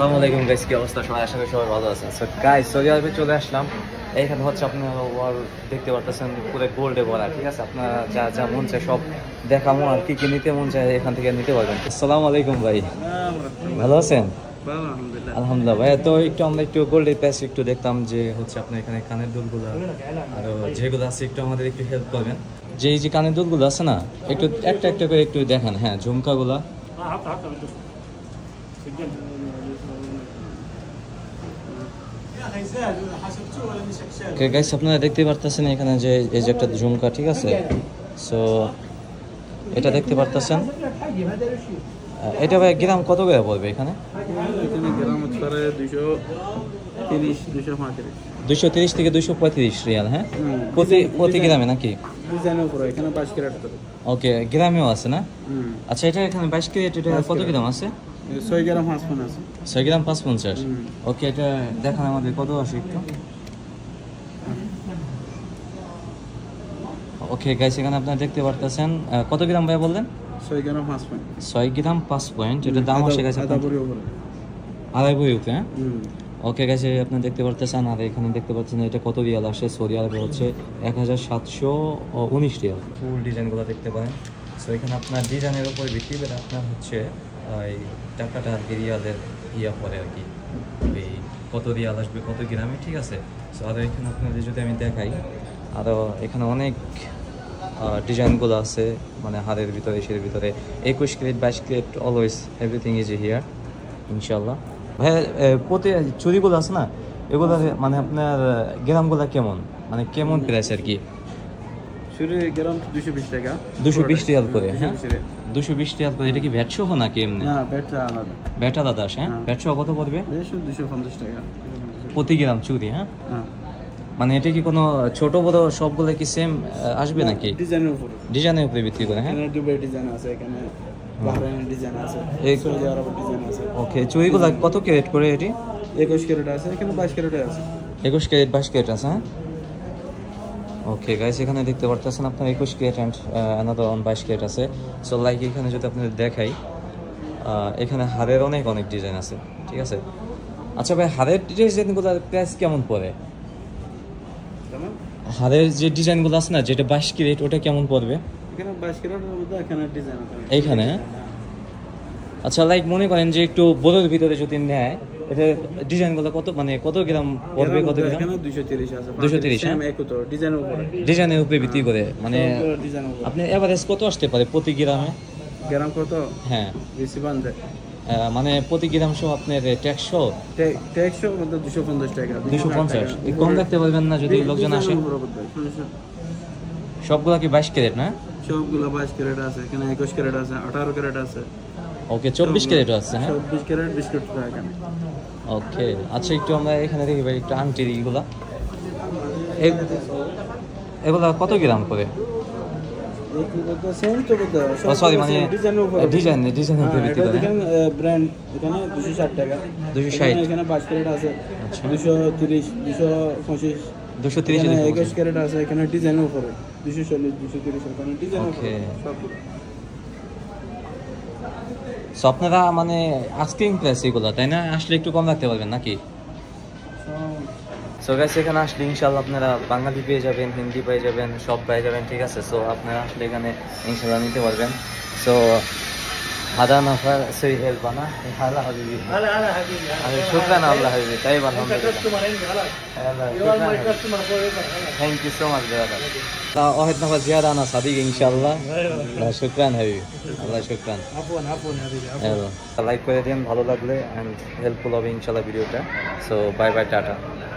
আসসালামু আলাইকুম গাইস, কি অবস্থা সবাই? আশা করি সবাই ভালো আছেন। সো গাইস, সৌদি আরবে চলে আসলাম। এইখানে হচ্ছে আপনারা ওয়াল দেখতে পারতেছেন, পুরো গোল্ডে ভরা। ঠিক আছে, আপনারা যা যা মন চায় সব দেখামো, আর কি কি নিতে মন চায় এখান থেকে নিতে পারবেন। আসসালামু আলাইকুম ভাই, ভালো আছেন? আলহামদুলিল্লাহ ভাই। তো আমরা একটু গোল্ডের প্যাচ একটু দেখতাম, যে হচ্ছে আপনার এখানে কানের দুলগুলো আর যেগুলো আছে একটু আমাদের একটু হেল্প করবেন। যে এই যে কানের দুলগুলো আছে না, একটু একটা একটা করে একটু দেখান। হ্যাঁ, ঝুমকাগুলা গাইস, আপনারা দেখতে পারতেছেন এখানে যে এই যে একটা ঝুমকা। ঠিক আছে, সো এটা দেখতে পারতেছেন। এটা ভাই গ্রাম কত করে পড়বে এখানে? গ্রাম হচ্ছে 230 থেকে 235 রিয়াল। হ্যাঁ, প্রতি গ্রামে নাকি? ওকে, গ্রামেও আছে না? আচ্ছা, এটা এখানে 22 ক্যারেট, এটা কত গ্রাম আছে? 6 গ্রাম 5 আছে। 6 গ্রাম 550। ওকে, এটা দেখান আমাদের কত আছে একটু। ওকে গাইস, এখানে আপনারা দেখতে পারতেছেন কত গ্রাম ভাই বললেন? 6 গ্রাম 5 পয়েন্ট। 6 গ্রাম 5 পয়েন্ট। এটা দাম আসে গেছে আড়াই বই উপরে। হ্যাঁ, ওকে গাইস, আপনারা দেখতে পারতেছেন। আর এখানে দেখতে পাচ্ছেন এটা কত রিয়াল আসে সৌদি আরবে হচ্ছে 1719 রিয়াল। ফুল ডিজাইনগুলো দেখতে পারেন। সো এখানে আপনার ডিজাইনের উপর ভিত্তি করে আপনার হচ্ছে এই টাকাটা আর কি রিয়ালের পরে আর কি, এই কত রিয়াল আসবে কত গ্রামে। ঠিক আছে, সো আর এখানে আপনাদের যদি আমি দেখাই, আরও এখানে অনেক ডিজাইনগুলো আছে, মানে হারের ভিতরে, এসের ভিতরে 21 carat 22 carat, always everything is here ইনশাল্লাহ। ভাই প্রতি চুরিগুলো আছে না, এগুলো মানে আপনার গ্রামগুলো কেমন, মানে কেমন প্রাইস আর কি? শুরু গ্রাম 220 টাকা, 220 রিয়াল করে। হ্যাঁ, 220 রিয়াল করে। এটা কি ভ্যাট সহ নাকি এমনি? না, ভ্যাট আলাদা। ভ্যাট আলাদা আসে। হ্যাঁ, ভ্যাট সহ কত পড়বে? 250 টাকা প্রতি গ্রাম চুরি। হ্যাঁ, মানে এটা কি কোনো ছোট বড় সবগুলো কি সেম আসবে নাকি? ডিজাইনের উপরে ভিত্তি করে। হ্যাঁ, দুবাই ডিজাইন আছে, এখানে বাহরাইনের ডিজাইন আছে, সৌদি আরবের ডিজাইন আছে। ওকে, চুরিগুলো কত ক্যারেট করে এটি? 21 ক্যারেট আছে, এখানে 22 ক্যারেট আছে। 21 ক্যারেট 22 ক্যারেট আছে। হ্যাঁ, ওকে গাইস, এখানে দেখতে পারতেছেন আপনার 21 carat and another on 22 carat আছে। সো লাইক এখানে যদি আপনাদের দেখাই, এখানে হারের অনেক ডিজাইন আছে। ঠিক আছে, আচ্ছা ভাই, হারের ডিজাইনগুলোর প্রাইস কেমন পড়ে? হারের যে ডিজাইনগুলো আছে না, যেটা 22 ক্যারেট, ওটা কেমন পড়বে? এখানে 22 ক্যারেটের মধ্যে এখানে ডিজাইন আছে এইখানে। আচ্ছা, লাইক মনে করেন যে একটু বড়র ভিতরে যদি নেয়, এটা ডিজাইনগুলো কত, মানে কত গ্রাম পড়বে? কত গ্রাম? এখানে 230 আছে। 230। হ্যাঁ, ডিজাইনের উপরে ভিত্তি করে, মানে আপনি এভারেজ কত আসতে পারে প্রতি গ্রামে? গ্রাম কত? হ্যাঁ, বেশি বান্ধে, মানে প্রতি গ্রাম সহ আপনার ট্যাক্স সহ? ট্যাক্স সহ 250 টাকা। 250 কম রাখতে পারবেন না যদি লোকজন আসে? সবগুলা কি 22 ক্যারেট না? সবগুলো 22 ক্যারেট আছে, এখানে 21 ক্যারেট আছে, 18 ক্যারেট আছে। ওকে, 24 ক্যারেটও আছে। হ্যাঁ, 24 ক্যারেট বিস্কুট এখানে। ওকে, আচ্ছা, একটু আমরা এখানে দেখি ভাই একটু আংটির এগুলা, এগুলা কত গ্রাম করে? সরি, মানে ডিজাইনের উপরে ভিত্তি করে। ব্র্যান্ড এখানে 260 টাকা, 260। এখানে 22 ক্যারেট আছে, 230, 225, 230, 21 ক্যারেট আছে, এখানে ডিজাইনের উপরে 240, 230, এখানে ডিজাইন উপরে সবগুলো। সো আপনারা মানে আস্কিং প্রাইস এগুলো, তাই না? আসলে একটু কম রাখতে পারবেন নাকি? সো গাইস, এখানে আসলে ইনশাল্লাহ আপনারা বাঙালি পেয়ে যাবেন, হিন্দি পেয়ে যাবেন, সব পেয়ে যাবেন। ঠিক আছে, সো আপনারা আসলে এখানে ইনশাল্লাহ নিতে পারবেন। সো هذا نفر سي البنا هلا حبيبي شكرا الله حبيبي طيب الحمد لله ثانك يو سو ماتش brother واحد نفر زياده انا صديق ان شاء الله شكرا حبيبي الله شكرا عفوا حبيبي عفوا লাইক করে দিন ভালো লাগলে, এন্ড হেল্পফুল হবে ইনশাআল্লাহ ভিডিওটা। So bye bye, tata.